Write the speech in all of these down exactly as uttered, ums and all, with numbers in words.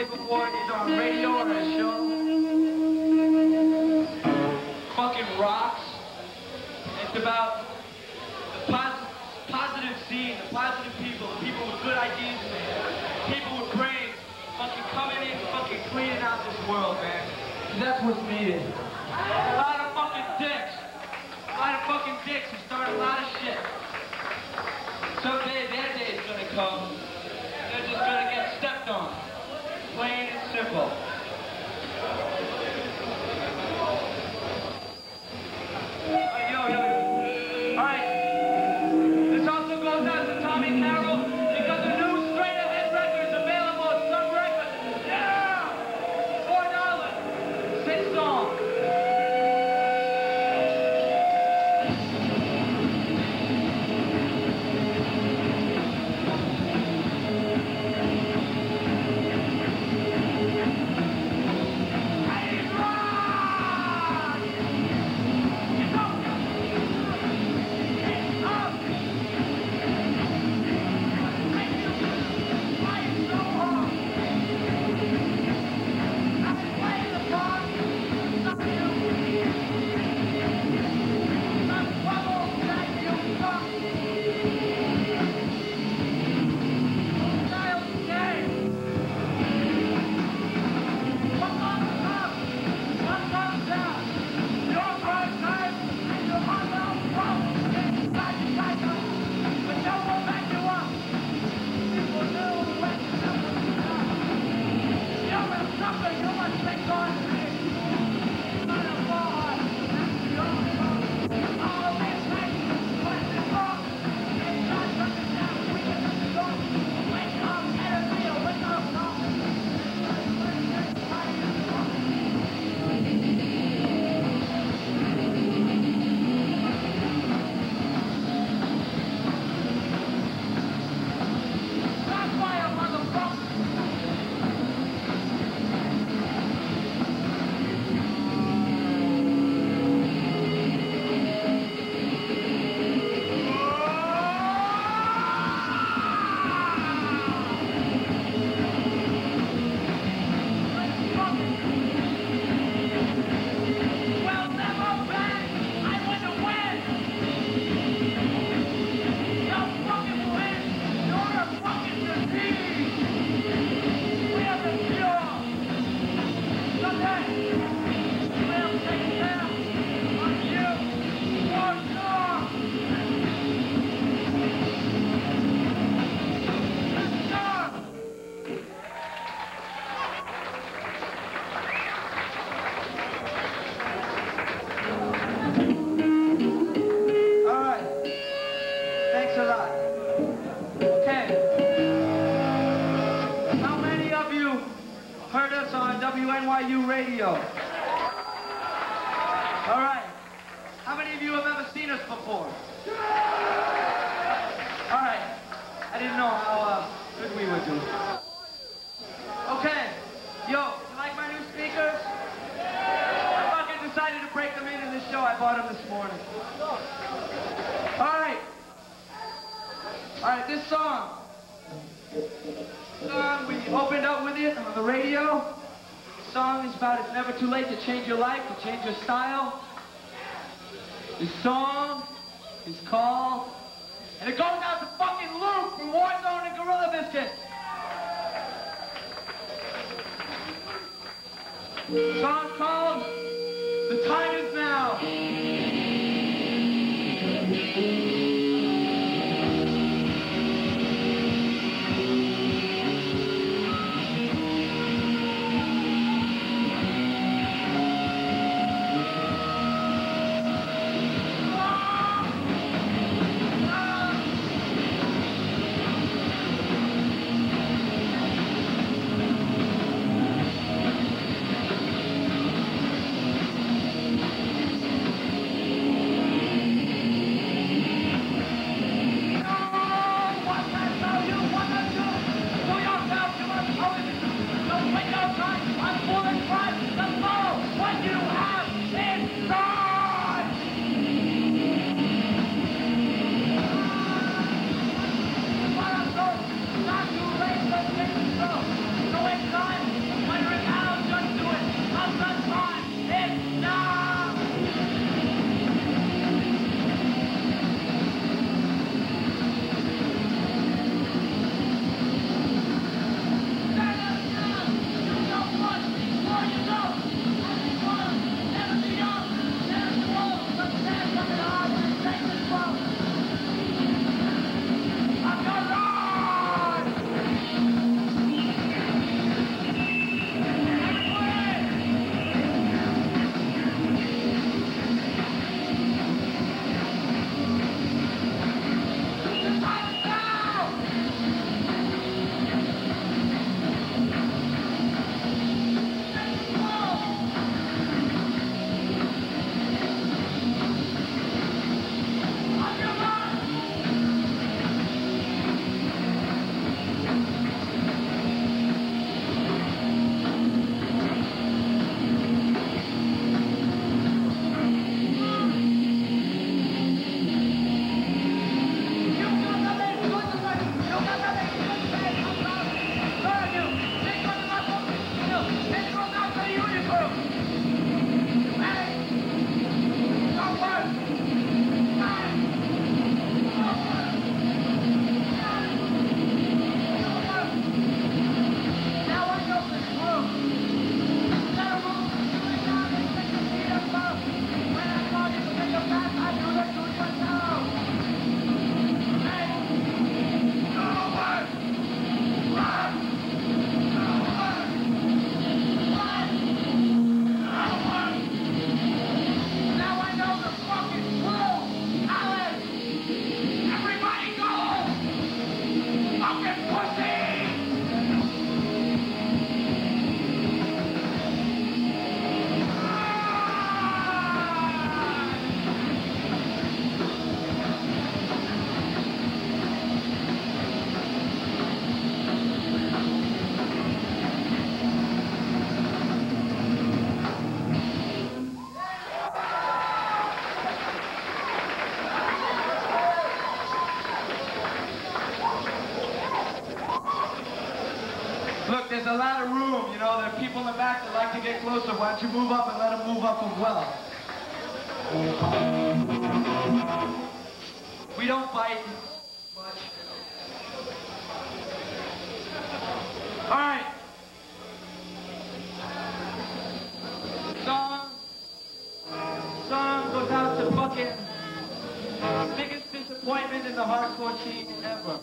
played before, either on radio or at a show. Fucking rocks. It's about the pos positive scene, the positive people, the people with good ideas, man. People with brains, fucking coming in, fucking cleaning out this world, man. That's what's needed. A lot of fucking dicks. A lot of fucking dicks who start a lot of shit. Someday their day is gonna come. They're just gonna get stepped on. Plain and simple. Uh, yo, yo, yo. Alright. This also goes out to Tommy Carroll because the new straight ahead record is available at Sun Records. Yeah! Four dollars. Six songs. W N Y U Radio. All right. How many of you have ever seen us before? All right. I didn't know how uh, good we would do. Okay. Yo, you like my new speakers? I fucking decided to break them into the show. I bought them this morning. All right. All right, this song. Song, we opened up with it on the radio. The song is about it's never too late to change your life, to change your style. The song is called, and it goes out to fucking Luke from Warzone and Gorilla Biscuit. The song's called The Time Is Now. Look, there's a lot of room, you know. There are people in the back that like to get closer. Why don't you move up and let them move up as well? We don't bite much. All right. Song. Song goes out to fucking biggest disappointment in the hardcore scene ever.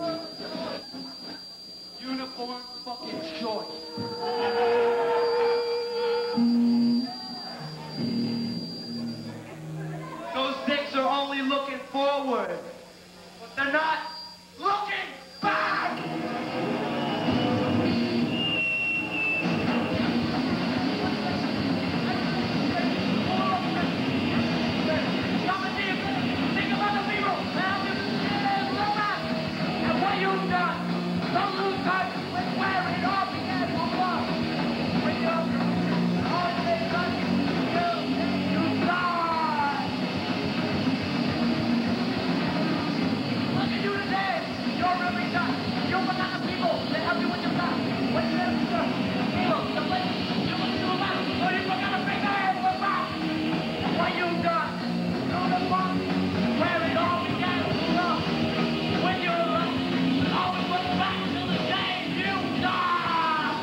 Uniform fucking choice. Those dicks are only looking forward, but they're not looking back! Think about the people, and what you've done. Don't lose touch with where it all began from love. When you're all they touch, you, you die. Look at you today. You're really done. You forgot the people that help you with your life. When you have the people, the place, you look to the left, so you forgot to bring their head with back. What you've done. Through the month where it all began from love. When you're alive, always look back to the day you died.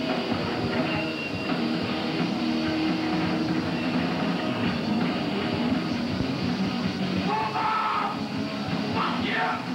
Move on! Fuck you!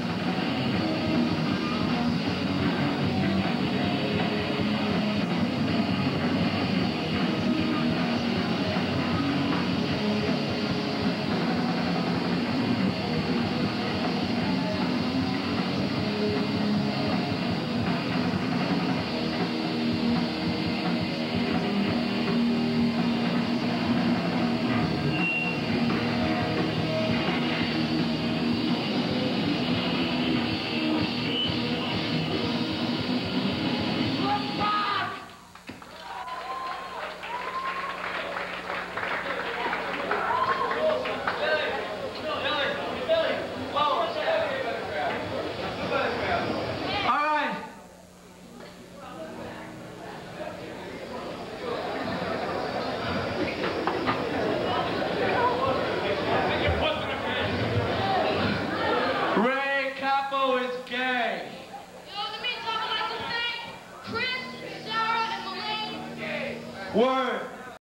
Word.